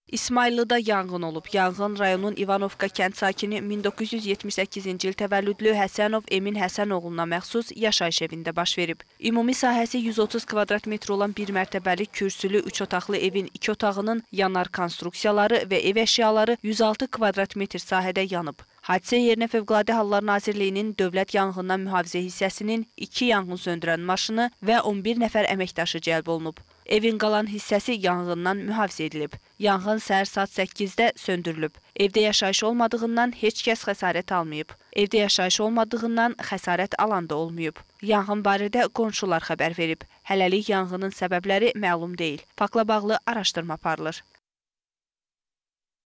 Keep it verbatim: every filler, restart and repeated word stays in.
İsmayıllıda yanğın olub. Yanğın rayonun İvanovka kənd sakini min doqquz yüz yetmiş səkkizinci il təvəllüdlü Həsənov Emin Həsənoğluna məxsus yaşayış evində baş verib. Ümumi sahəsi yüz otuz kvadrat metr olan bir mərtəbəli kürsülü üç otaqlı evin iki otağının yanar konstruksiyaları və ev əşyaları yüz altı kvadrat metr sahədə yanıb. Hadisə yerinə Fövqəladə Hallar Nazirliyinin Dövlət Yanğından Mühafizə hissəsinin iki yanğın söndürən maşını və on bir nəfər əməkdaşı cəlb olunub. Evin qalan hissəsi yanğından mühafizə edilib. Yanğın səhər saat səkkizdə söndürülüb. Evdə yaşayış olmadığından heç kəs xəsarət almayıb. Evdə yaşayış olmadığından xəsarət alan da olmayıb. Yanğın barədə qonşular xəbər verib. Hələlik yanğının səbəbləri məlum deyil. Faktla bağlı araşdırma aparılır.